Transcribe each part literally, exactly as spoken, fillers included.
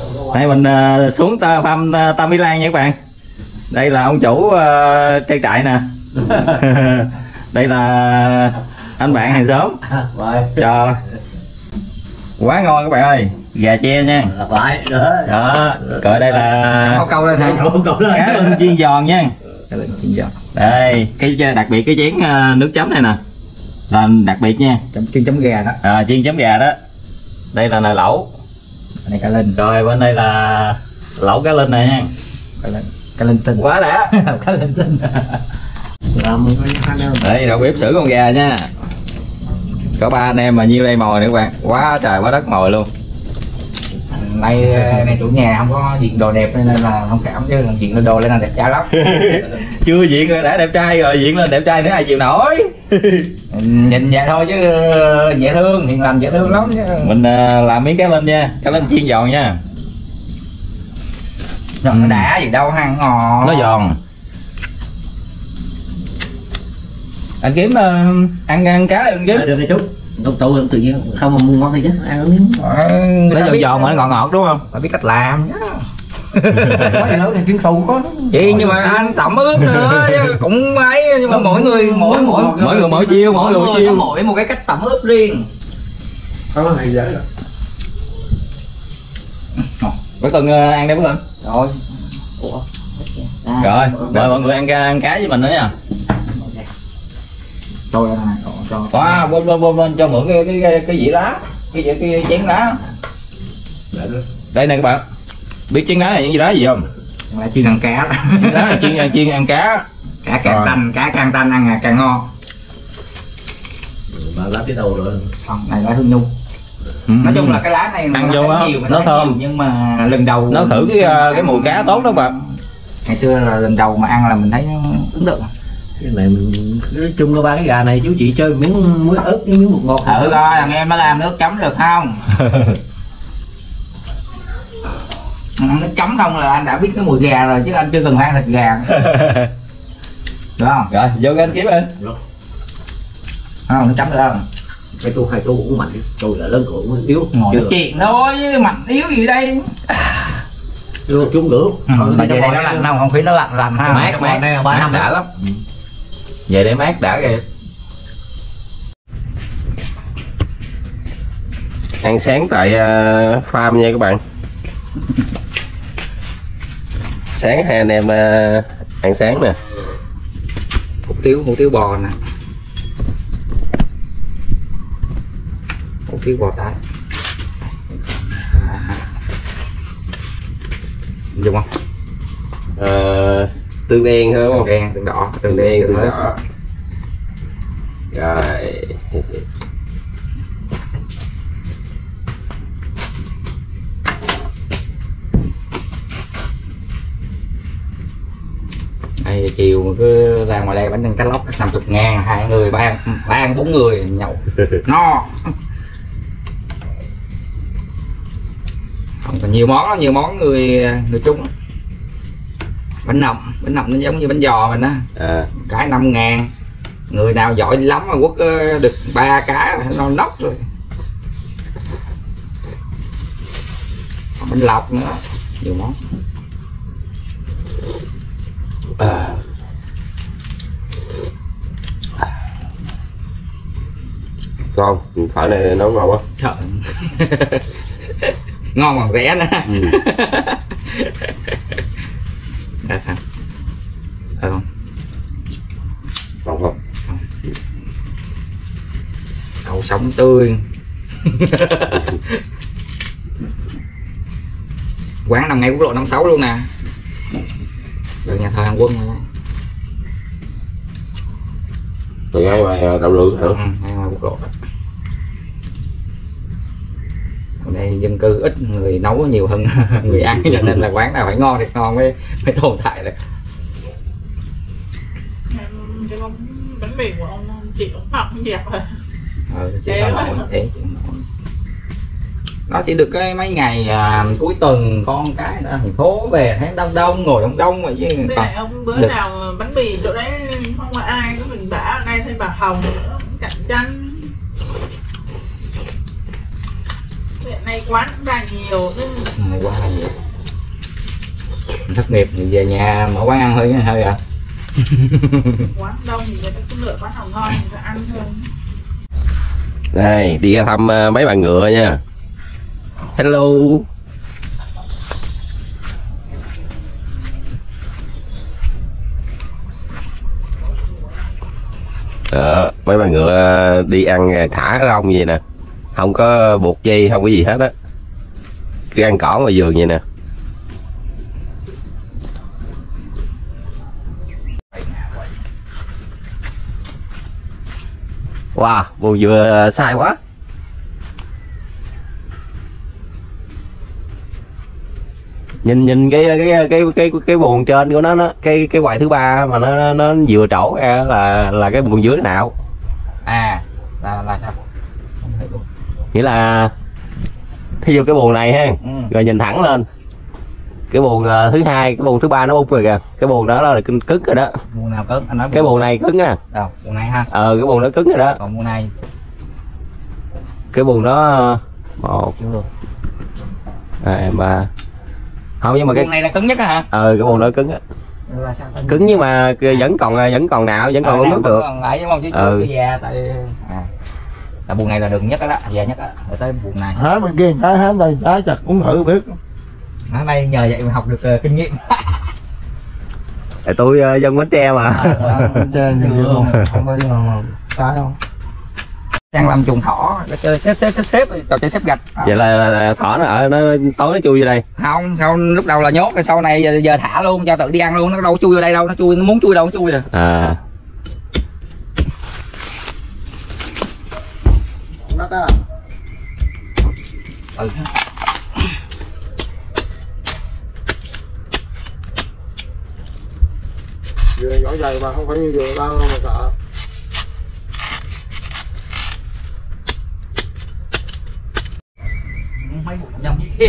Đây mình uh, xuống ta, farm uh, Tam Mỹ Lan nha các bạn. Đây là ông chủ uh, trang trại nè. Đây là anh bạn hàng xóm. Trời, quá ngon các bạn ơi, gà tre nha. Đó, rồi đây là câu lên cá linh chiên giòn nha. Cá linh chiên giòn. Đây, cái đặc biệt cái chén uh, nước chấm này nè. Là đặc biệt nha. Chấm chiên chấm gà đó. À, chiên chấm gà đó. Đây là nồi lẩu. Này cá linh. Rồi bên đây là lẩu cá linh này nha. Cá linh, cá linh tinh. Quá đã. Cá linh tinh. Đây đầu bếp xử con gà nha. Có ba anh em mà nhiêu đây mồi nữa các bạn. Quá trời quá đất mồi luôn. Nay này chủ nhà không có diện đồ đẹp nên là không cảm, chứ diện lên đồ lên là đẹp trai lắm. Chưa diện rồi đã đẹp trai rồi, diện lên đẹp trai nữa ai chịu nổi. Nhìn vậy thôi chứ dễ thương, hiền lành dễ thương lắm chứ. Mình uh, làm miếng cá linh nha, cá linh chiên giòn nha. Rồi nó đã gì đâu, ăn ngọt. Nó giòn. Anh kiếm uh, ăn ăn cá anh kiếm. Được đi chú. Đâu tụ tự nhiên không mà mua ngon thì chứ ăn nó miếng. Nó giòn giòn mà nó ngọt ngọt đúng không? Phải biết cách làm nhá. Có gì lớn này chuyên tù có. Chị nhưng mà anh tẩm ướp nữa chứ cũng ấy, nhưng mà mỗi người mỗi mỗi mỗi người mỗi chiêu, mỗi người mỗi chiêu, mỗi một cái cách tẩm ướp riêng. Có này dễ rồi. Bác Tuấn ăn đây bác Tuấn. Rồi. Ủa. Rồi, mời mọi người ăn ăn cá với mình nữa nha. Tôi ăn này, cho. Wow, bên bên bên bên cho mượn cái cái cái, cái dĩa lá, cái cái, cái chén lá. Đây nè các bạn. Biết chén lá này những gì đó gì không? Là chiên ăn cá. Chén lá là chiên chiên ăn cá. Cá càng tanh, cá càng tanh ăn càng ngon. Mà lá cái đầu rồi. Không, này lá hương nhung. Ừ. Nói chung là cái lá này ăn vô á, nó thơm nhiều, nhưng mà lần đầu nó khử cái cái mùi cá tốt đó bạn. Ngày xưa là lần đầu mà ăn là mình thấy ấn tượng. Cái này mình nói chung là ba cái gà này chú chị chơi miếng muối ớt với miếng bột ngọt. Thử coi thằng em nó làm nước chấm được không? Nước chấm không là anh đã biết cái mùi gà rồi chứ anh chưa cần ăn thịt gà. Được không? Rồi vô cái anh kiếm đi. Không, nó chấm được không? Cái tôi hai tôi cũng mạnh, tôi là lớn tuổi cũng yếu. Ngồi nói chuyện thôi chứ mạnh yếu gì đây. Chưa chung rượu. Ừ, về đây nó lạnh không? Không khí nó lạnh lạnh ha. Mát mát, này ba năm đã lắm. Về để mát đã kìa. Ăn sáng tại uh, farm nha các bạn. Sáng hai anh em uh, ăn sáng nè. Hủ tiếu, hủ tiếu bò nè. Hủ tiếu bò tái. Dùng không? Uh, tương đen thôi đúng không? Tương đen, tương đỏ, Tương đen, tương đỏ. Rồi. Đây chiều cứ ra ngoài đây bánh trưng cá lóc năm mươi ngàn, hai người ba ba ăn bốn người nhậu no. Còn nhiều món đó, nhiều món người người Trung. Bánh nậm, bánh nậm nó giống như bánh giò mình á. À. Cái năm ngàn. Người nào giỏi lắm mà quất được ba cái nó nóc rồi. Còn bánh lọc nữa, nhiều món. À. Ngon, phở này nấu ngon quá. Trời. Ngon bằng rẻ nữa. Ừ. Được hả? Được không? Ngon không? Đậu sống tươi. Quán nằm ngay quốc lộ năm sáu luôn nè. Được nhà thờ Hàn Quân rồi đó. Từ ngay ngoài đậu lượng hả? Ừ, ngay ngoài quốc lộ đó. Ở đây dân cư ít, người nấu nhiều hơn người ăn, cho nên là quán nào phải ngon thì ngon mới mới tồn tại được. Cái con bánh mì của ông chị cũng học dẹp rồi. Ừ, chị không nổi thế chị không nổi. Nó chỉ được cái mấy ngày à, cuối tuần con cái ở thành phố về thấy đông đông ngồi đông đông rồi chứ. Đây này ông bữa được. nào bánh mì chỗ đấy không có ai, có mình bả ở đây thấy bà Hồng nữa, cạnh tranh. Hiện nay quán cũng ra nhiều chứ. Ừ. này quá là nhiều. Thất nghiệp thì về nhà mở quán ăn thôi thôi à. Quán đông thì người ta cũng lựa quán nào ngon người ta ăn thôi. Đây đi ra thăm uh, mấy bạn ngựa nha. Hello. Đó, mấy bạn ngựa đi ăn thả rong vậy nè, không có buộc dây, không có gì hết á, cứ ăn cỏ ngoài vườn vậy nè. Wow, buồn dừa sai quá. Nhìn nhìn cái cái cái cái cái buồn trên của nó, nó cái cái quầy thứ ba mà nó nó vừa trổ ra là là cái buồn dưới nào. À là là sao? Không thấy luôn. Nghĩa là thí dụ cái buồn này ha, Ừ. rồi nhìn thẳng lên. Cái buồn uh, thứ hai, cái buồn thứ ba nó bung rồi kìa. Cái buồn đó là cứng cứng rồi đó. Buồn nào cứng? Anh nói Cái buồn này cứng á. đâu? Buồn này ha. Ờ cái buồn đó cứng rồi đó. Còn buồn này Cái buồn đó một chưa. hai ba. Không nhưng mà cái Buồn này là cứng nhất á hả? ờ cái buồn đó cứng á. Là sao? Cứng nhưng mà vẫn còn vẫn còn nào, vẫn còn uống nước được. Còn lại đúng không chứ Ừ. chưa già tại à. Là buồn này là đường nhất đó, đó già nhất đó. Rồi tới buồn này. hái bên kia hái hái đây hái chặt cũng thử biết. Hôm nay nhờ vậy mà học được uh, kinh nghiệm. Tại tôi uh, dân Bến Tre mà. Trên gì luôn không có gì mà cái không. Đang làm chuồng thỏ, nó chơi xếp xếp xếp xếp trò chơi xếp gạch. Vậy là, là, là thỏ nó ở nó tối nó chui vô đây. Không, sau lúc đầu là nhốt, rồi sau này giờ, giờ thả luôn cho tự đi ăn luôn, nó đâu chui vô đây đâu, nó chui nó muốn chui đâu nó chui rồi. À. Nó ta. Ừ. Dừa nhỏ dày mà không phải như dừa bao đâu mà sợ. Mấy bụi nhông kia.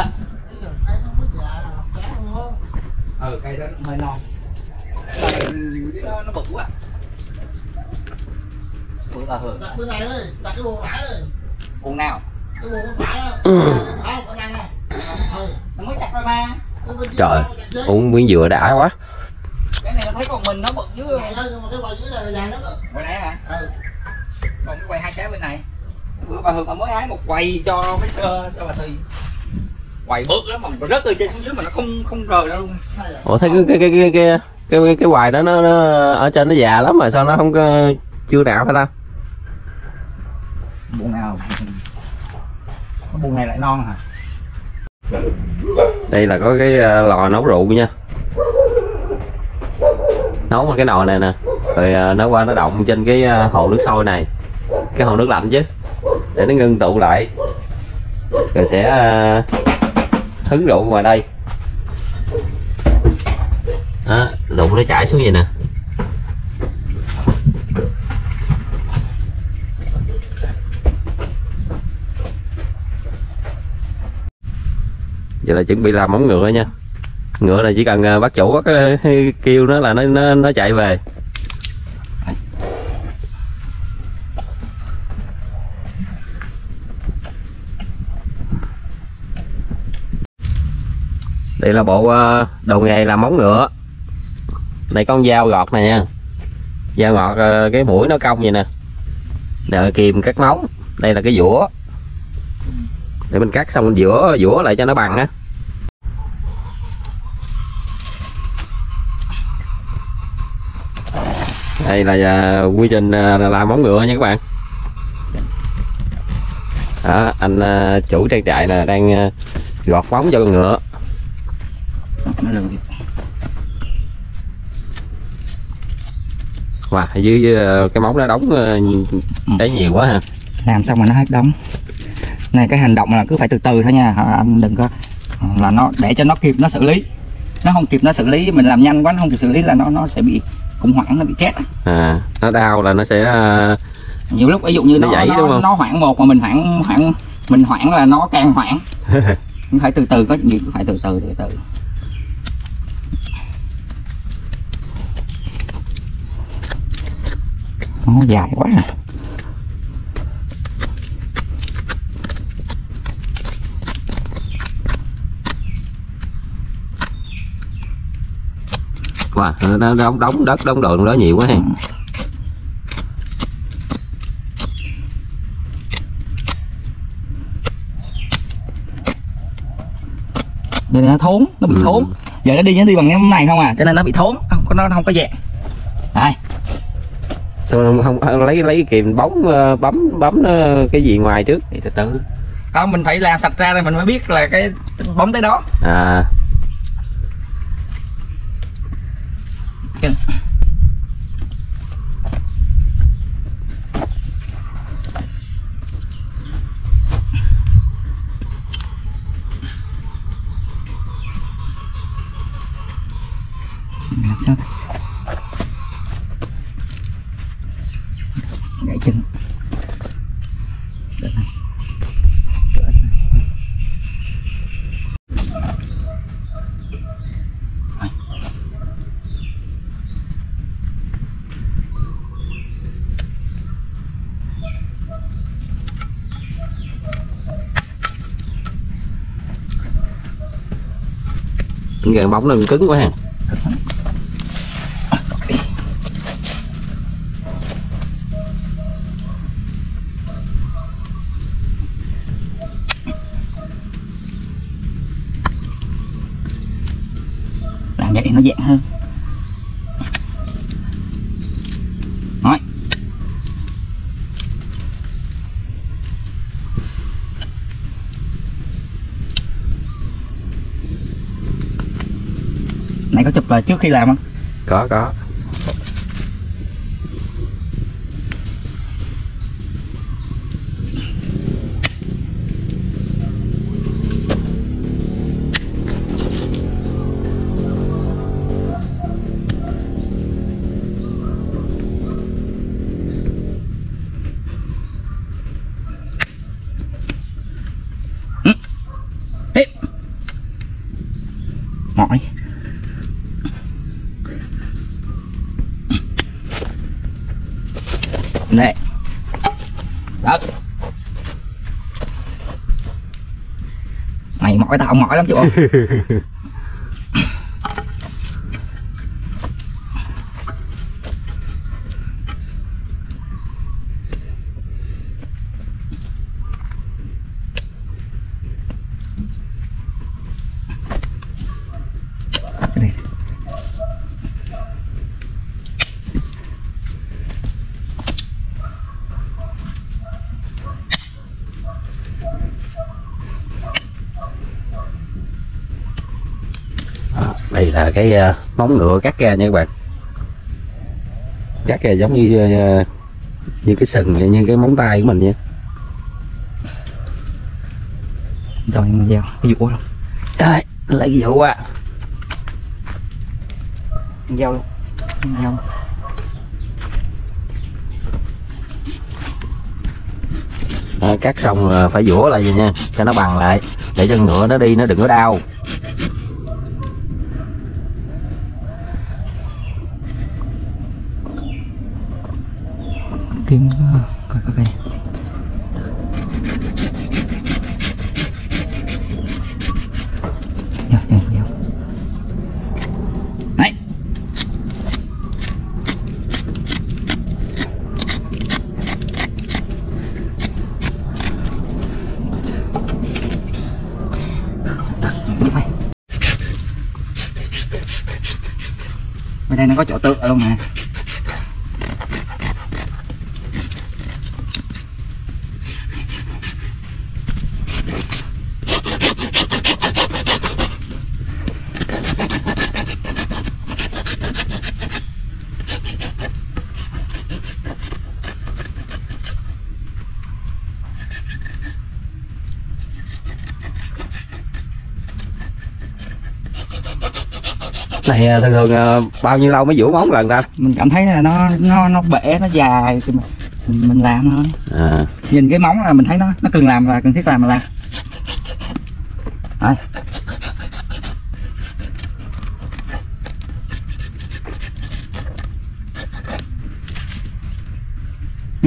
Ừ, cây đó hơi non. Nó, nó bự quá. Bự là hưởng. Đặt bên này đây, đặt cái buồn phải đây. Buồn nào? Cái buồn nó phải á. Không, ở đây nè. Ừ. Nó mới chặt ra ba. Trời, uống miếng dừa đã quá. Cái này nó thấy còn mình nó bự dưới. Cái này thôi, nhưng mà cái quầy dưới này là dài lắm đó. Quầy này hả? Ừ. Còn cái quầy hai trái bên này. Bữa bà Hương bà mới hái một quầy cho mấy sơ cho bà Tùy. Quầy bự lắm mà rớt từ trên xuống dưới mà nó không không rời ra luôn. Ủa thấy cái cái cái cái cái cái, cái, cái hoài đó nó, nó ở trên nó già lắm mà sao nó không có chưa nào hả ta? Buồn nào? Cái buồn này lại non hả? Đây là có cái lò nấu rượu nha. Nấu vào cái nồi này nè. Rồi nó qua nó động trên cái hồ nước sôi này. Cái hồ nước lạnh chứ. Để nó ngưng tụ lại. Rồi sẽ hứng rượu ngoài đây. Đó, rượu nó chảy xuống vậy nè. Vậy là chuẩn bị làm móng ngựa nha. Ngựa này chỉ cần bắt chủ bắt cái kêu nó là nó nó, nó chạy về. Đây là bộ đồ nghề làm móng ngựa. Đây có con dao gọt này nha. Dao gọt cái mũi nó cong vậy nè. Nè kìm cắt móng. Đây là cái dũa. Để mình cắt xong mình dũa dũa lại cho nó bằng á. Đây là uh, quy trình uh, làm móng ngựa nha các bạn. Đó, anh uh, chủ trang trại là đang uh, gọt móng cho con ngựa. Wow, dưới uh, cái móng nó đóng uh, đấy nhiều quá ha. Làm xong mà nó hết đóng. Này cái hành động là cứ phải từ từ thôi nha, anh đừng có là nó để cho nó kịp nó xử lý. Nó không kịp nó xử lý, mình làm nhanh quá nó không kịp xử lý là nó nó sẽ bị khủng hoảng, nó bị chết. À, nó đau là nó sẽ uh... nhiều lúc ví dụ như nó, nó dãy nó, đúng không? Nó hoảng một mà mình hoảng hoảng mình hoảng là nó càng hoảng. Phải từ từ, có gì cũng phải từ từ từ từ. Nó dài quá à. Wow, nó đóng đóng đất đóng đồ đó nhiều quá ha. Đây nó thốn, nó bị ừ. thốn. Giờ nó đi nó đi bằng cái này không à, cho nên nó bị thốn, không có nó không có dạng. Đây. Sao không, không, không lấy lấy kìm bóng bấm bấm cái gì ngoài trước thì từ từ. Không, mình phải làm sạch ra rồi mình mới biết là cái bấm tới đó. À. Chân. Làm sao đây? Gãy chân. Đây này. Cái bóng nó cứng quá ha. Làm vậy nó dạng hơn. Nói. Này có chụp là trước khi làm không? Có có. Mỏi. Đây. Đó. Mày mỏi tao mỏi lắm chú ơi. Đây là cái uh, móng ngựa cắt ra nha các bạn, cắt ra giống như uh, như cái sừng như cái móng tay của mình nha. Rồi mình vào cái dũa luôn. Đây lấy cái dũa qua. Dao luôn. Dao. À, cắt xong là phải dũa lại vậy nha, cho nó bằng lại để cho ngựa nó đi nó đừng có đau. Kim coi coi đây. Dạ, dạ, dạ. Đấy. Ở đây nó có chỗ tựa luôn nè. Này thường thường bao nhiêu lâu mới vũ móng lần ta? Mình cảm thấy là nó nó nó bể, nó dài thì mình, mình làm thôi. À. Nhìn cái móng là mình thấy nó nó cần làm là cần thiết làm là làm. Đấy. Ừ.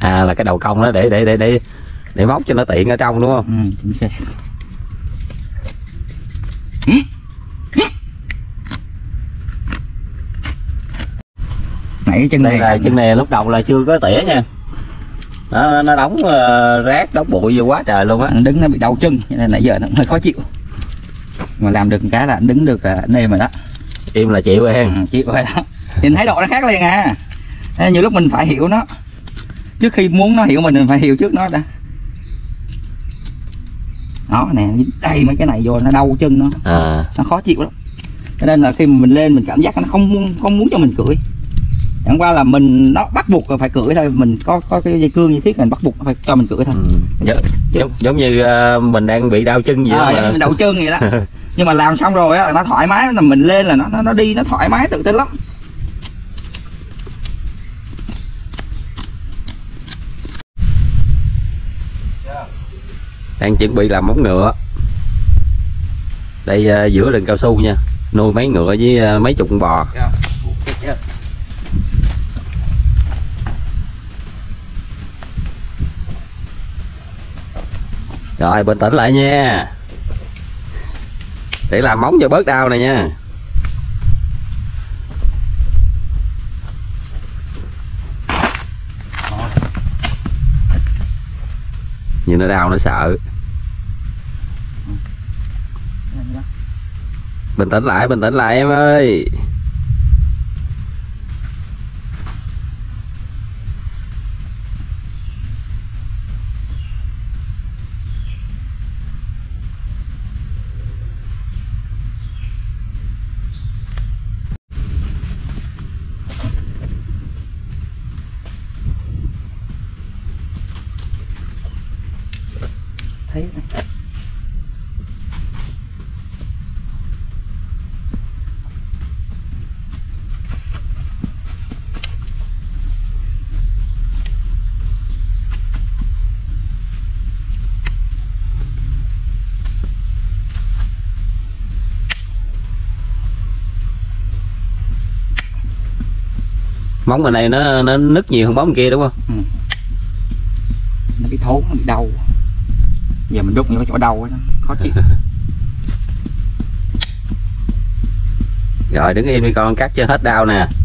À là cái đầu cong đó để để để để để móc cho nó tiện ở trong đúng không? Ừ, chính xác. Nãy chân Đây này là chân này lúc đầu là chưa có tỉa nha. Nó, nó đóng uh, rác đóng bụi vô quá trời luôn á. đứng nó bị đau chân nên nãy giờ nó cũng hơi khó chịu. Mà làm được một cái là đứng được là nêm rồi đó. Im là chịu rồi hen. Ừ, chịu rồi đó. Nhìn thái độ nó khác liền à. Nên nhiều lúc mình phải hiểu nó. Trước khi muốn nó hiểu mình mình phải hiểu trước nó đã. Đó nè, đầy mấy cái này vô nó đau chân nó. À. Nó khó chịu lắm. Cho nên là khi mà mình lên mình cảm giác nó không muốn không muốn cho mình cưỡi. Chẳng qua là mình nó bắt buộc phải cưỡi thôi, mình có có cái dây cương như thiết mình bắt buộc phải cho mình cưỡi thôi. Ừ. Giống, giống, giống như uh, mình đang bị đau chân vậy à, đó mà. mình đau chân vậy đó. Nhưng mà làm xong rồi á nó thoải mái, là mình lên là nó nó, nó đi nó thoải mái tự tin lắm. Đang chuẩn bị làm móng ngựa. Đây uh, giữa rừng cao su nha, nuôi mấy ngựa với uh, mấy chục con bò. Rồi bình tĩnh lại nha, để làm móng cho bớt đau này nha. Nhưng nó đau nó sợ. Bình tĩnh lại, bình tĩnh lại em ơi. Thấy Móng bên này nó nó nứt nhiều hơn móng bên kia đúng không? ừ. Nó bị thốn, nó bị đau. Giờ mình đút những cái chỗ đau đó, khó chịu. Rồi đứng im đi con, cắt cho hết đau nè.